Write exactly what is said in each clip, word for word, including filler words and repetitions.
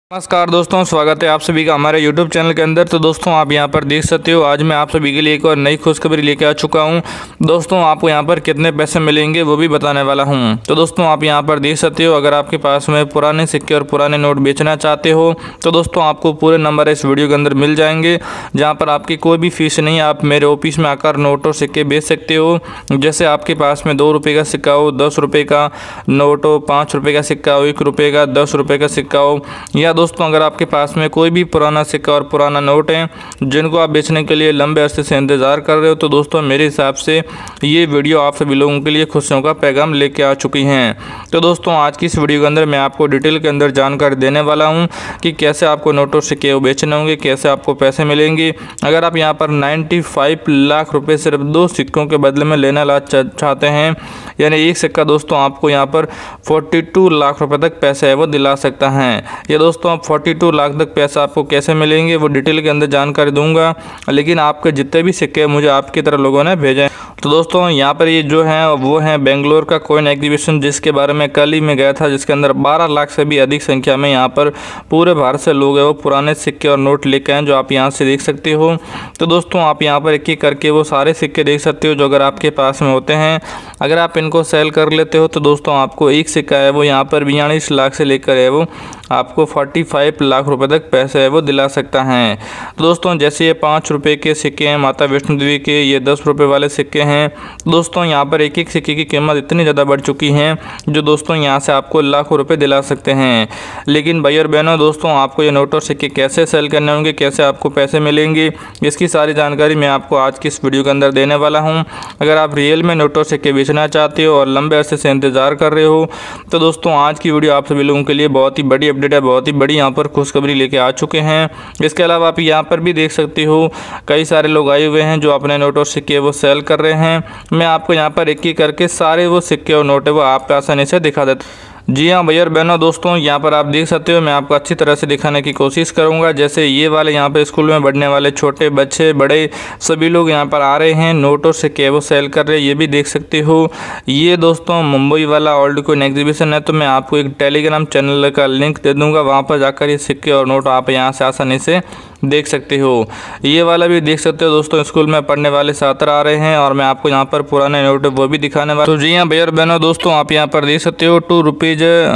नमस्कार दोस्तों, स्वागत है आप सभी का हमारे YouTube चैनल के अंदर। तो दोस्तों आप यहां पर देख सकते हो, आज मैं आप सभी के लिए एक और नई खुशखबरी लेके आ चुका हूं। दोस्तों आपको यहां पर कितने पैसे मिलेंगे वो भी बताने वाला हूं। तो दोस्तों आप यहां पर देख सकते हो, अगर आपके पास में पुराने सिक्के और पुराने नोट बेचना चाहते हो तो दोस्तों आपको पूरे नंबर इस वीडियो के अंदर मिल जाएंगे, जहाँ पर आपकी कोई भी फीस नहीं। आप मेरे ऑफिस में आकर नोट और सिक्के बेच सकते हो। जैसे आपके पास में दो रुपये का सिक्का हो, दस रुपये का नोट हो, पाँच रुपये का सिक्का हो, एक रुपये का, दस रुपये का सिक्का हो, या दोस्तों अगर आपके पास में कोई भी पुराना सिक्का और पुराना नोट है जिनको आप बेचने के लिए लंबे अरसे से इंतज़ार कर रहे हो, तो दोस्तों मेरे हिसाब से ये वीडियो आप सभी लोगों के लिए खुशियों का पैगाम लेके आ चुकी हैं। तो दोस्तों आज की इस वीडियो के अंदर मैं आपको डिटेल के अंदर जानकारी देने वाला हूं कि कैसे आपको नोट और सिक्के बेचने होंगे, कैसे आपको पैसे मिलेंगे। अगर आप यहाँ पर पचानवे लाख रुपये सिर्फ दो सिक्कों के बदले में लेना ला चाहते हैं, यानी एक सिक्का दोस्तों आपको यहाँ पर बयालीस लाख रुपए तक पैसे है वो दिला सकता है। ये दोस्तों आप बयालीस लाख तक पैसा आपको कैसे मिलेंगे वो डिटेल के अंदर जानकारी दूंगा, लेकिन आपके जितने भी सिक्के मुझे आपकी तरह लोगों ने भेजे। तो दोस्तों यहाँ पर ये जो है वो है बेंगलोर का कॉइन एग्जीबिशन, जिसके बारे में कल ही मैं गया था, जिसके अंदर बारह लाख से भी अधिक संख्या में यहाँ पर पूरे भारत से लोग हैं वो पुराने सिक्के और नोट लेके आए, जो आप यहाँ से देख सकते हो। तो दोस्तों आप यहाँ पर एक एक करके वो सारे सिक्के देख सकते हो जो अगर आपके पास में होते हैं। अगर आप इनको सेल कर लेते हो तो दोस्तों आपको एक सिक्का है वो यहाँ पर बयालीस लाख से लेकर है वो आपको पैंतालीस लाख रुपए तक पैसे है वो दिला सकता है। तो दोस्तों जैसे ये पाँच रुपये के सिक्के हैं माता वैष्णो देवी के, ये दस रुपये वाले सिक्के हैं। दोस्तों यहाँ पर एक एक सिक्के की कीमत इतनी ज़्यादा बढ़ चुकी है जो दोस्तों यहाँ से आपको लाखों रुपए दिला सकते हैं। लेकिन भाई और बहनों, दोस्तों आपको ये नोट और सिक्के कैसे सेल करने होंगे, कैसे आपको पैसे मिलेंगे, इसकी सारी जानकारी मैं आपको आज की इस वीडियो के अंदर देने वाला हूँ। अगर आप रियल में नोट और सिक्के बेचना चाहते हो और लंबे अरसे से इंतज़ार कर रहे हो तो दोस्तों आज की वीडियो आप सभी लोगों के लिए बहुत ही बड़ी अपडेट है, बहुत ही बड़ी यहाँ पर खुशखबरी लेके आ चुके हैं। इसके अलावा आप यहाँ पर भी देख सकते हो कई सारे लोग आए हुए हैं जो अपने नोट और सिक्के वो सेल कर रहे हैं। मैं आपको यहाँ पर एक एक करके सारे वो सिक्के और नोट है वो आप आसानी से दिखा देता हूँ। जी हाँ भैया और बहनों, दोस्तों यहाँ पर आप देख सकते हो, मैं आपको अच्छी तरह से दिखाने की कोशिश करूँगा। जैसे ये वाले यहाँ पर स्कूल में पढ़ने वाले छोटे बच्चे बड़े सभी लोग यहाँ पर आ रहे हैं, नोट और सिक्के वो सेल कर रहे हैं, ये भी देख सकते हो। ये दोस्तों मुंबई वाला ओल्ड कॉइन एग्जीबिशन है, तो मैं आपको एक टेलीग्राम चैनल का लिंक दे दूँगा, वहाँ पर जाकर ये सिक्के और नोट आप यहाँ से आसानी से देख सकते हो। ये वाला भी देख सकते हो दोस्तों, स्कूल में पढ़ने वाले छात्र आ रहे हैं और मैं आपको यहाँ पर पुराने नोट वो भी दिखाने वाला। तो जी हाँ भैया और बहनों, दोस्तों आप यहाँ पर देख सकते हो two rupees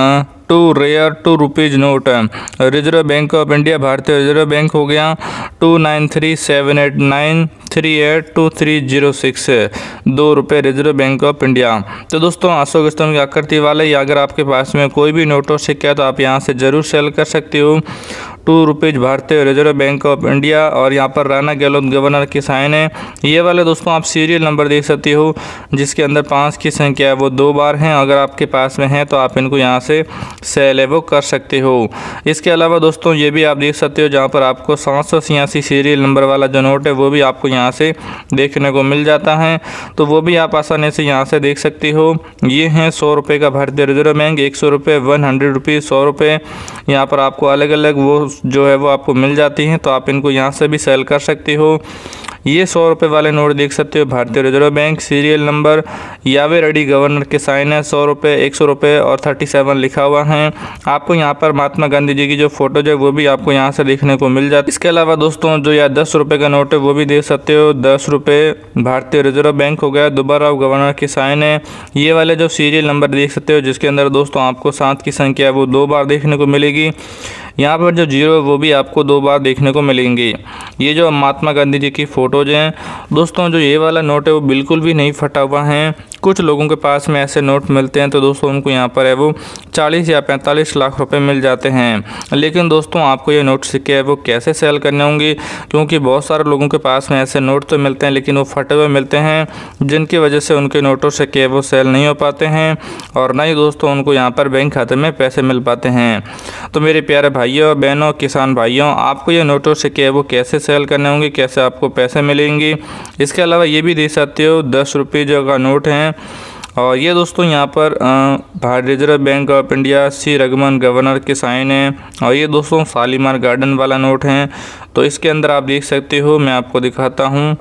two rare two rupees note reserve bank of India, भारतीय रिजर्व बैंक हो गया, two nine three seven eight nine three eight two three zero six, दो रुपये रिजर्व बैंक ऑफ इंडिया। तो दोस्तों अशोक स्तंभ की आकृति वाले, या अगर आपके पास में कोई भी नोट और सिक्का है तो आप यहाँ से ज़रूर सेल कर सकते हो। टू रुपीज़ भारतीय रिजर्व बैंक ऑफ इंडिया, और यहाँ पर राणा गहलोत गवर्नर की साइन है। ये वाले दोस्तों आप सीरियल नंबर देख सकते हो, जिसके अंदर पाँच की संख्या है वो दो बार हैं। अगर आपके पास में है तो आप इनको यहाँ से सेल है वो कर सकते हो। इसके अलावा दोस्तों ये भी आप देख सकते हो, जहाँ पर आपको सात सौ छियासी सीरियल नंबर वाला जो नोट है वो भी आपको यहाँ से देखने को मिल जाता है, तो वो भी आप आसानी से यहाँ से देख सकते हो। ये हैं सौ रुपये का भारतीय रिजर्व बैंक, एक सौ रुपये, वन हंड्रेड रुपीज़, सौ रुपये, यहाँ पर आपको अलग अलग वो जो है वो आपको मिल जाती हैं, तो आप इनको यहाँ से भी सेल कर सकते हो। ये सौ रुपये वाले नोट देख सकते हो, भारतीय रिजर्व बैंक, सीरियल नंबर यावे रेड्डी गवर्नर के साइन है, सौ रुपये, एक सौ रुपये और थर्टी सेवन लिखा हुआ है। आपको यहाँ पर महात्मा गांधी जी की जो फोटो है वो भी आपको यहाँ से देखने को मिल जाती है। इसके अलावा दोस्तों जो या दस रुपये का नोट है वो भी देख सकते हो, दस रुपये भारतीय रिजर्व बैंक हो गया, दोबारा गवर्नर की साइन है। ये वाले जो सीरियल नंबर देख सकते हो, जिसके अंदर दोस्तों आपको सात की संख्या है वो दो बार देखने को मिलेगी। यहाँ पर जो जीरो है वो भी आपको दो बार देखने को मिलेंगी। ये जो महात्मा गांधी जी की फ़ोटोज हैं दोस्तों, जो ये वाला नोट है वो बिल्कुल भी नहीं फटा हुआ है। कुछ लोगों के पास में ऐसे नोट मिलते हैं तो दोस्तों उनको यहाँ पर है वो चालीस या पैंतालीस लाख रुपए मिल जाते हैं। लेकिन दोस्तों आपको ये नोट सिक्के है वो कैसे सेल करने होंगे, क्योंकि बहुत सारे लोगों के पास में ऐसे नोट तो मिलते हैं लेकिन वो फटे हुए मिलते हैं, जिनकी वजह से उनके नोटों सिक्के वो सेल नहीं हो पाते हैं और ना ही दोस्तों उनको यहाँ पर बैंक खाते में पैसे मिल पाते हैं। तो मेरे प्यारे भाइयों बहनों, किसान भाइयों, आपको ये नोट और सिक्के वो कैसे सेल करने होंगे, कैसे आपको पैसे मिलेंगे। इसके अलावा ये भी देख सकते हो दस रुपये जो का नोट हैं, और ये दोस्तों यहाँ पर भारतीय reserve bank of India, C Raghuman governor के साइन है, और ये दोस्तों शालीमार गार्डन वाला नोट है। तो इसके अंदर आप देख सकते हो, मैं आपको दिखाता हूँ,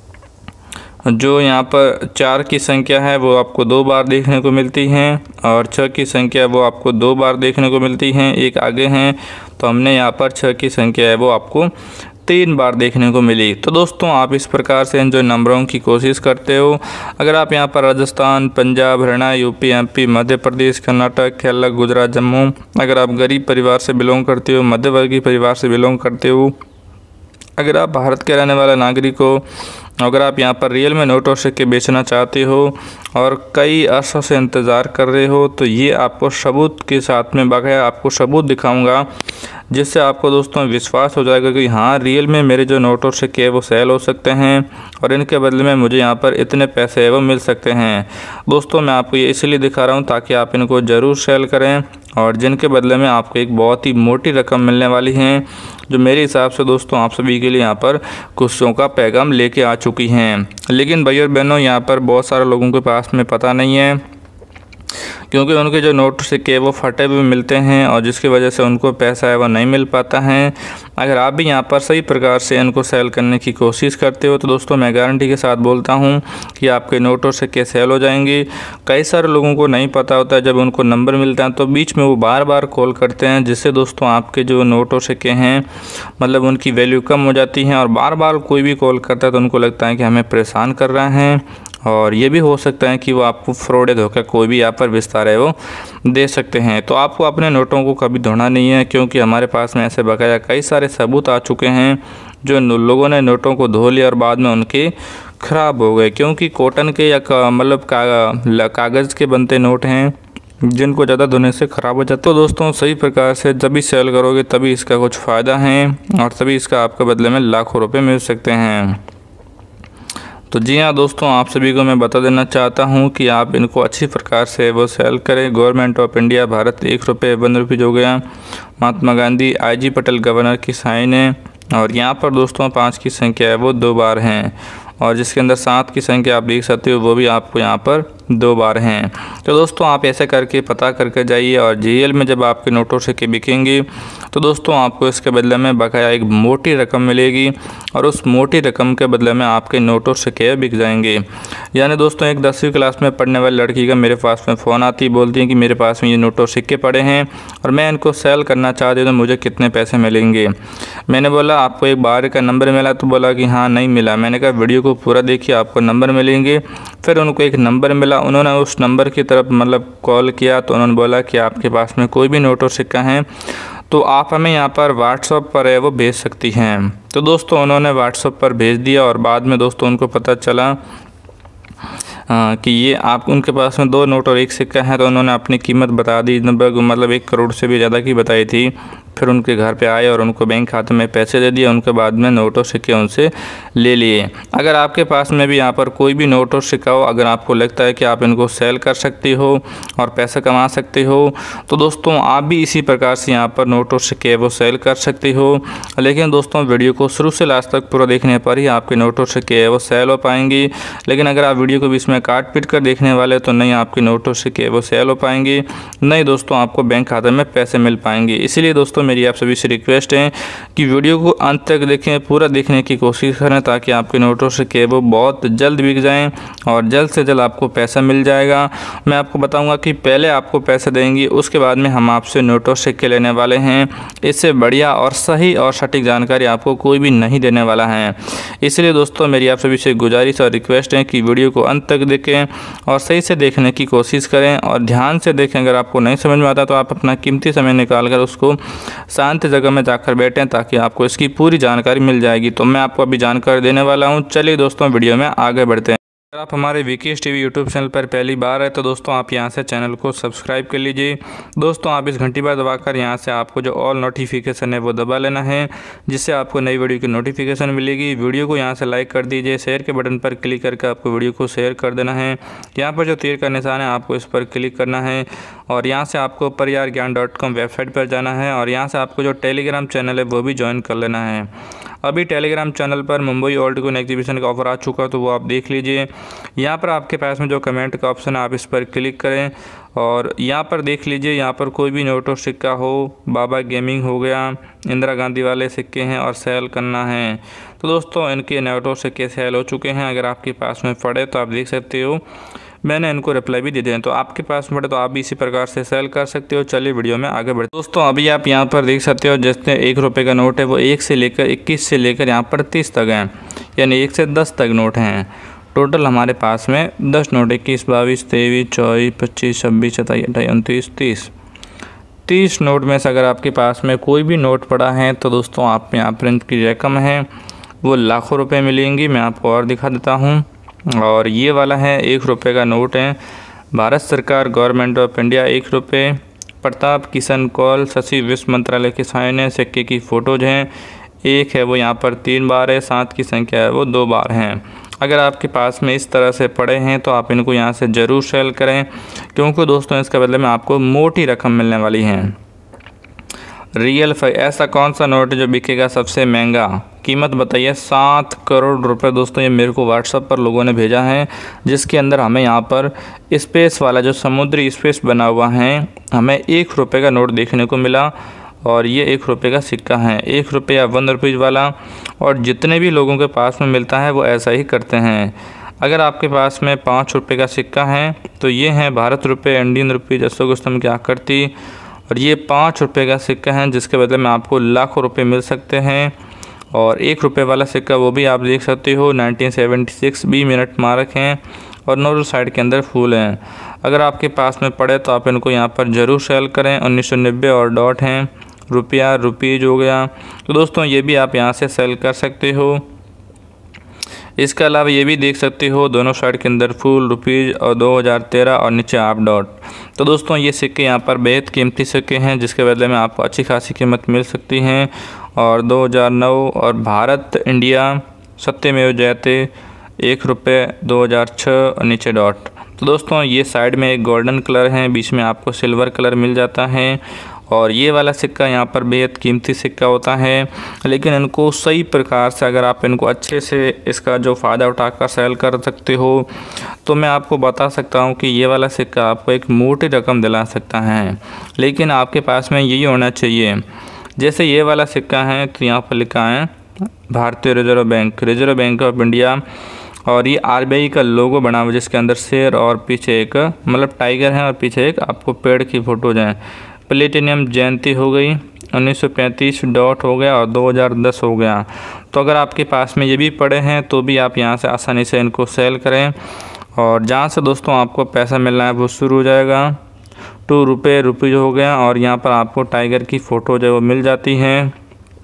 जो यहाँ पर चार की संख्या है वो आपको दो बार देखने को मिलती हैं और छः की संख्या वो आपको दो बार देखने को मिलती हैं, एक आगे हैं। तो हमने यहाँ पर छः की संख्या है वो आपको तीन बार देखने को मिली। तो दोस्तों आप इस प्रकार से इन जो नंबरों की कोशिश करते हो, अगर आप यहाँ पर राजस्थान, पंजाब, हरियाणा, यूपी, एमपी, मध्य प्रदेश, कर्नाटक, केरला, गुजरात, जम्मू, अगर आप गरीब परिवार से बिलोंग करते हो, मध्यवर्गीय परिवार से बिलोंग करते हो, अगर आप भारत के रहने वाले नागरिक हो, अगर आप यहाँ पर रियल में नोट और सिक्के बेचना चाहते हो और कई अरसों से इंतज़ार कर रहे हो, तो ये आपको सबूत के साथ में बकाया आपको सबूत दिखाऊंगा, जिससे आपको दोस्तों विश्वास हो जाएगा कि हाँ रियल में मेरे जो नोट और सिक्के वो सेल हो सकते हैं और इनके बदले में मुझे यहाँ पर इतने पैसे वो मिल सकते हैं। दोस्तों मैं आपको ये इसलिए दिखा रहा हूँ ताकि आप इनको ज़रूर सेल करें और जिनके बदले में आपको एक बहुत ही मोटी रकम मिलने वाली है, जो मेरे हिसाब से दोस्तों आप सभी के लिए यहाँ पर खुशियों का पैगाम लेके आ चुकी हैं। लेकिन भाई और बहनों यहाँ पर बहुत सारे लोगों के पास में पता नहीं है, क्योंकि उनके जो नोट सिक्के वो फटे हुए मिलते हैं और जिसकी वजह से उनको पैसा है वो नहीं मिल पाता है। अगर आप भी यहाँ पर सही प्रकार से इनको सेल करने की कोशिश करते हो तो दोस्तों मैं गारंटी के साथ बोलता हूँ कि आपके नोट और सिक्के सेल हो जाएंगे। कई सारे लोगों को नहीं पता होता है, जब उनको नंबर मिलता है तो बीच में वो बार बार कॉल करते हैं, जिससे दोस्तों आपके जो नोट और सिक्के हैं मतलब उनकी वैल्यू कम हो जाती है और बार बार कोई भी कॉल करता है तो उनको लगता है कि हमें परेशान कर रहे हैं और ये भी हो सकता है कि वो आपको फ्रॉड धोखा कोई भी यहाँ पर विस्तार है वो दे सकते हैं। तो आपको अपने नोटों को कभी धोना नहीं है, क्योंकि हमारे पास में ऐसे बकाया कई सारे सबूत आ चुके हैं जो लोगों ने नोटों को धो लिया और बाद में उनके ख़राब हो गए, क्योंकि कॉटन के या मतलब का, कागज़ के बनते नोट हैं जिनको ज़्यादा धोने से ख़राब हो जाता है। तो दोस्तों सही प्रकार से जब भी सेल करोगे तभी इसका कुछ फ़ायदा है और तभी इसका आपके बदले में लाखों रुपये मिल सकते हैं। तो जी हाँ दोस्तों, आप सभी को मैं बता देना चाहता हूँ कि आप इनको अच्छी प्रकार से वो सेल करें। गवर्नमेंट ऑफ इंडिया, भारत एक रुपये वन रुपये हो गया, Mahatma Gandhi, I G Patel governor की साइन है और यहाँ पर दोस्तों पाँच की संख्या है वो दो बार हैं और जिसके अंदर सात की संख्या आप देख सकते हो वो भी आपको यहाँ पर दो बार हैं। तो दोस्तों आप ऐसे करके पता करके जाइए और जीएल में जब आपके नोटों सिक्के बिकेंगे तो दोस्तों आपको इसके बदले में बकाया एक मोटी रकम मिलेगी और उस मोटी रकम के बदले में आपके नोटों सिक्के बिक जाएंगे। यानी दोस्तों एक दसवीं क्लास में पढ़ने वाली लड़की का मेरे पास में फ़ोन आती है, बोलती है कि मेरे पास में ये नोटों सिक्के पड़े हैं और मैं इनको सेल करना चाहती हूँ तो मुझे कितने पैसे मिलेंगे। मैंने बोला आपको एक बार का नंबर मिला? तो बोला कि हाँ नहीं मिला। मैंने कहा वीडियो को पूरा देखिए आपको नंबर मिलेंगे। फिर उनको एक नंबर मिला, उन्होंने उस नंबर की तरफ मतलब कॉल किया तो उन्होंने बोला कि आपके पास में कोई भी नोट और सिक्का है तो आप हमें यहाँ पर व्हाट्सएप पर है वो भेज सकती हैं। तो दोस्तों उन्होंने व्हाट्सएप पर भेज दिया और बाद में दोस्तों उनको पता चला आ, कि ये आप उनके पास में दो नोट और एक सिक्का है, तो उन्होंने अपनी कीमत बता दी, मतलब एक करोड़ से भी ज़्यादा की बताई थी। फिर उनके घर पे आए और उनको बैंक खाते में पैसे दे दिए, उनके बाद में नोट और सिक्के उनसे ले लिए। अगर आपके पास में भी यहाँ पर कोई भी नोट और सिक्का हो, अगर आपको लगता है कि आप इनको सेल कर सकती हो और पैसा कमा सकते हो तो दोस्तों आप भी इसी प्रकार से यहाँ पर नोट और सिक्के वो सेल कर सकती हो। लेकिन दोस्तों वीडियो को शुरू से लास्ट तक पूरा देखने पर ही आपके नोट और सिक्के वो सेल हो पाएंगी। लेकिन अगर आप वीडियो को बीच में काट पीट कर देखने वाले तो नहीं आपके नोट और सिक्के वो सेल हो पाएंगे, नहीं दोस्तों आपको बैंक खाते में पैसे मिल पाएंगे। इसीलिए दोस्तों मेरी आप सभी से रिक्वेस्ट है कि वीडियो को अंत तक देखें, पूरा देखने की कोशिश करें ताकि आपके नोटों सिक्के वो बहुत जल्द बिक जाएं और जल्द से जल्द आपको पैसा मिल जाएगा। मैं आपको बताऊंगा कि पहले आपको पैसे देंगी, उसके बाद में हम आपसे नोटों सिक्के लेने वाले हैं। इससे बढ़िया और सही और सटीक जानकारी आपको कोई भी नहीं देने वाला है। इसलिए दोस्तों मेरी आप सभी से गुजारिश और रिक्वेस्ट है कि वीडियो को अंत तक देखें और सही से देखने की कोशिश करें और ध्यान से देखें। अगर आपको नहीं समझ में आता तो आप अपना कीमती समय निकाल कर उसको शांत जगह में जाकर बैठें ताकि आपको इसकी पूरी जानकारी मिल जाएगी। तो मैं आपको अभी जानकारी देने वाला हूं। चलिए दोस्तों वीडियो में आगे बढ़ते हैं। अगर आप हमारे विकेश टीवी यूट्यूब चैनल पर पहली बार है तो दोस्तों आप यहां से चैनल को सब्सक्राइब कर लीजिए। दोस्तों आप इस घंटी पर दबाकर यहां से आपको जो ऑल नोटिफिकेशन है वो दबा लेना है, जिससे आपको नई वीडियो की नोटिफिकेशन मिलेगी। वीडियो को यहां से लाइक कर दीजिए, शेयर के बटन पर क्लिक करके आपको वीडियो को शेयर कर देना है। यहाँ पर जो तीर का निशान है आपको इस पर क्लिक करना है और यहाँ से आपको परिवार ज्ञान डॉट कॉम वेबसाइट पर जाना है और यहाँ से आपको जो टेलीग्राम चैनल है वो भी ज्वाइन कर लेना है। अभी टेलीग्राम चैनल पर मुंबई ओल्ड कोइन एग्जीबिशन का ऑफर आ चुका है तो वो आप देख लीजिए। यहाँ पर आपके पास में जो कमेंट का ऑप्शन है आप इस पर क्लिक करें और यहाँ पर देख लीजिए, यहाँ पर कोई भी नोट और सिक्का हो, बाबा गेमिंग हो गया, इंदिरा गांधी वाले सिक्के हैं और सेल करना है। तो दोस्तों इनके नोट और सिक्के सेल हो चुके हैं। अगर आपके पास में पड़े तो आप देख सकते हो मैंने इनको रिप्लाई भी दे दिए हैं। तो आपके पास पड़े तो आप भी इसी प्रकार से सेल कर सकते हो। चलिए वीडियो में आगे बढ़ते दोस्तों। अभी आप यहाँ पर देख सकते हो जैसे एक रुपये का नोट है वो एक से लेकर इक्कीस से लेकर यहाँ पर तीस तक हैं, यानी एक से दस तक नोट हैं। टोटल हमारे पास में दस नोट इक्कीस बाईस तेईस चौबीस पच्चीस छब्बीस सत्ताईस अट्ठाईस उनतीस तीस तीस नोट में से अगर आपके पास में कोई भी नोट पड़ा है तो दोस्तों आप यहाँ पर इनकी रकम है वो लाखों रुपए मिलेंगी। मैं आपको और दिखा देता हूँ। और ये वाला है एक रुपये का नोट है, भारत सरकार गवर्नमेंट ऑफ इंडिया एक रुपये, प्रताप किशन कौल सचिव वित्त मंत्रालय के साइन है। सिक्के की फ़ोटोज़ हैं, एक है वो यहाँ पर तीन बार है, सात की संख्या है वो दो बार हैं। अगर आपके पास में इस तरह से पड़े हैं तो आप इनको यहाँ से ज़रूर सेल करें, क्योंकि दोस्तों इसके बदले में आपको मोटी रकम मिलने वाली है। रियल फाइव ऐसा कौन सा नोट है जो बिकेगा सबसे महंगा? कीमत बताइए। सात करोड़ रुपए दोस्तों, ये मेरे को व्हाट्सएप पर लोगों ने भेजा है, जिसके अंदर हमें यहाँ पर स्पेस वाला जो समुद्री स्पेस बना हुआ है हमें एक रुपये का नोट देखने को मिला। और ये एक रुपये का सिक्का है, एक रुपये या वन रुपीज़ वाला। और जितने भी लोगों के पास में मिलता है वो ऐसा ही करते हैं। अगर आपके पास में पाँच रुपये का सिक्का है तो ये हैं भारत रुपये, इंडियन रुपीज़, अशोक स्तंभ की आकृति। और ये पाँच रुपये का सिक्का है जिसके बदले में आपको लाखों रुपए मिल सकते हैं। और एक रुपये वाला सिक्का वो भी आप देख सकते हो nineteen seventy six B mint mark हैं और नोरल साइड के अंदर फूल हैं। अगर आपके पास में पड़े तो आप इनको यहाँ पर ज़रूर सेल करें। उन्नीस सौ नब्बे और डॉट हैं, रुपया रुपीज़ हो गया। तो दोस्तों ये भी आप यहाँ से सेल कर सकते हो। इसके अलावा ये भी देख सकते हो दोनों साइड के अंदर फुल रुपीज़ और दो हज़ार तेरह और नीचे आप डॉट। तो दोस्तों ये सिक्के यहाँ पर बेहद कीमती सिक्के हैं जिसके बदले में आपको अच्छी खासी कीमत मिल सकती हैं। और दो हज़ार नौ और भारत इंडिया सत्यमेव जयते एक रुपये दो हज़ार छः और नीचे डॉट। तो दोस्तों ये साइड में एक गोल्डन कलर है, बीच में आपको सिल्वर कलर मिल जाता है। और ये वाला सिक्का यहाँ पर बेहद कीमती सिक्का होता है, लेकिन इनको सही प्रकार से अगर आप इनको अच्छे से इसका जो फ़ायदा उठाकर सेल कर सकते हो तो मैं आपको बता सकता हूँ कि ये वाला सिक्का आपको एक मोटी रकम दिला सकता है। लेकिन आपके पास में यही होना चाहिए। जैसे ये वाला सिक्का है तो यहाँ पर लिखा है भारतीय reserve bank, reserve bank of India. और ये आर बी आई का लोगो बना हुआ जिसके अंदर शेर और पीछे एक मतलब टाइगर है और पीछे एक आपको पेड़ की फ़ोटोज़ हैं। प्लेटिनियम जयंती हो गई, उन्नीस सौ पैंतीस डॉट हो गया और दो हज़ार दस हो गया। तो अगर आपके पास में ये भी पड़े हैं तो भी आप यहाँ से आसानी से इनको सेल करें। और जहाँ से दोस्तों आपको पैसा मिलना है वो शुरू हो जाएगा। टू रुपये रुपीज़ हो गया और यहाँ पर आपको टाइगर की फ़ोटो जो वो मिल जाती हैं,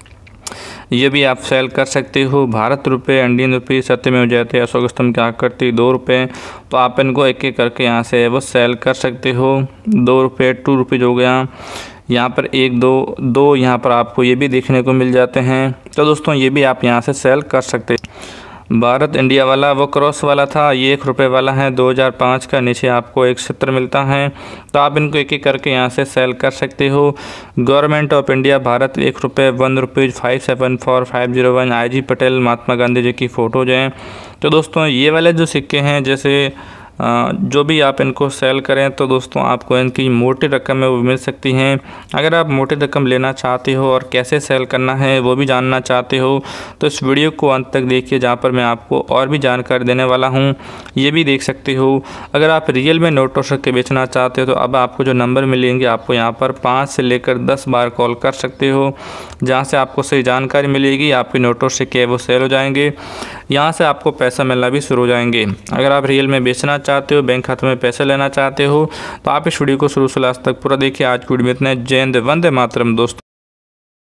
ये भी आप सेल कर सकते हो। भारत रुपये, इंडियन रुपये, सत्यमेव जयते, अशोक स्तंभ की आकृति दो रुपये। तो आप इनको एक एक करके यहाँ से वो सेल कर सकते हो। दो रुपये टू रुपीज़ हो गया, यहाँ पर एक दो दो यहाँ पर आपको ये भी देखने को मिल जाते हैं। तो दोस्तों ये भी आप यहाँ से सेल कर सकते हैं। भारत इंडिया वाला वो क्रॉस वाला था, ये एक रुपये वाला है दो हज़ार पाँच का, नीचे आपको एक चित्र मिलता है। तो आप इनको एक एक करके यहाँ से सेल कर सकते हो। गवर्नमेंट ऑफ इंडिया भारत एक रुपये one rupees five seven four five zero one I G Patel Mahatma Gandhi ji की फ़ोटोज़ हैं। तो दोस्तों ये वाले जो सिक्के हैं जैसे जो भी आप इनको सेल करें तो दोस्तों आपको इनकी मोटी रकम है वो मिल सकती हैं। अगर आप मोटी रकम लेना चाहते हो और कैसे सेल करना है वो भी जानना चाहते हो तो इस वीडियो को अंत तक देखिए, जहाँ पर मैं आपको और भी जानकारी देने वाला हूँ, ये भी देख सकते हो। अगर आप रियल में नोट और सिक्के बेचना चाहते हो तो अब आपको जो नंबर मिलेंगे आपको यहाँ पर पाँच से लेकर दस बार कॉल कर सकते हो, जहाँ से आपको सही जानकारी मिलेगी। आपके नोट और सिक्के वो सेल हो जाएंगे, यहाँ से आपको पैसा मिलना भी शुरू हो जाएंगे। अगर आप रियल में बेचना चाहते हो, बैंक खाते में पैसे लेना चाहते हो तो आप इस वीडियो को शुरू से लास्ट तक पूरा देखिए। आज की वीडियो में इतना। जय हिंद, वंदे मातरम दोस्तों।